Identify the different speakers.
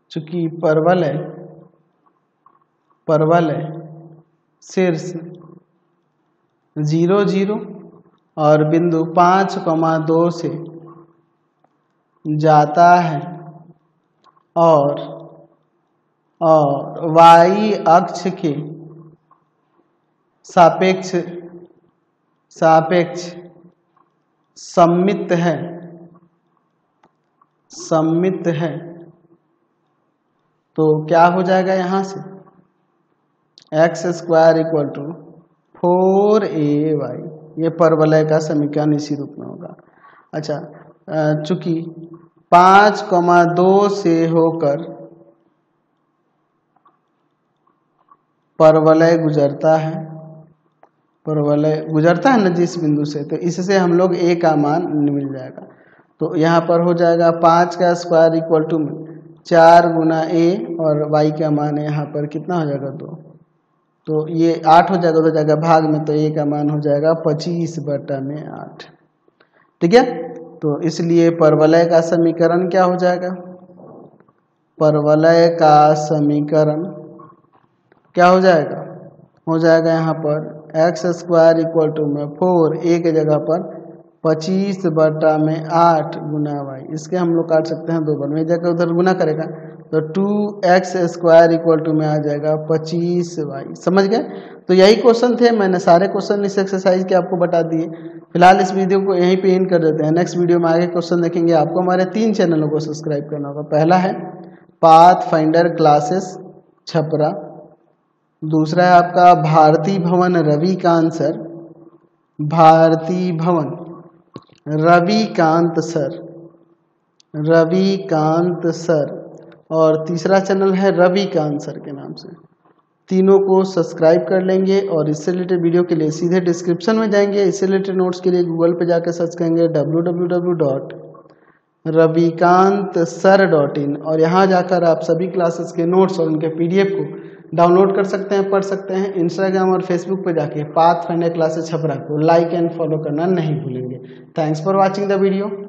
Speaker 1: चूंकि परवलय शीर्ष 0 0 और बिंदु 5,2 से जाता है और y अक्ष के सापेक्ष सममित है तो क्या हो जाएगा यहाँ से x² = 4ay, ये परवलय का समीकरण इसी रूप में होगा। अच्छा, चूंकि 5,2 से होकर परवलय गुजरता है ना जिस बिंदु से, तो इससे हम लोग a का मान मिल जाएगा। तो यहाँ पर हो जाएगा 5 का स्क्वायर इक्वल टू 4 गुना a और y का मान है यहाँ पर कितना हो जाएगा 2, तो ये 8 हो जाएगा, तो जाएगा भाग में, तो a का मान हो जाएगा 25/8। ठीक है, तो इसलिए परवलय का समीकरण क्या हो जाएगा, परवलय का समीकरण क्या हो जाएगा यहाँ पर x² = 4, a के जगह पर 25/8 गुना y, इसके हम लोग काट सकते हैं 2 बार में, जगह उधर गुना करेगा तो 2x² = आ जाएगा 25y। समझ गए? तो यही क्वेश्चन थे, मैंने सारे क्वेश्चन इस एक्सरसाइज के आपको बता दिए। फिलहाल इस वीडियो को यहीं पे एंड कर देते हैं, नेक्स्ट वीडियो में आगे क्वेश्चन देखेंगे। आपको हमारे 3 चैनलों को सब्सक्राइब करना होगा। पहला है पाथफाइंडर क्लासेस छपरा, दूसरा है आपका भारती भवन रविकांत सर, और तीसरा चैनल है रविकांत सर के नाम से। तीनों को सब्सक्राइब कर लेंगे और इससे रिलेटेड वीडियो के लिए सीधे डिस्क्रिप्शन में जाएंगे। इससे रिलेटेड नोट्स के लिए गूगल पे जाकर सर्च करेंगे www.ravikantsir.in और यहाँ जाकर आप सभी क्लासेस के नोट्स और उनके PDF को डाउनलोड कर सकते हैं, पढ़ सकते हैं। इंस्टाग्राम और फेसबुक पर जाके पाथफाइंडर क्लासेस छपरा को लाइक एंड फॉलो करना नहीं भूलेंगे। Thanks for watching the video.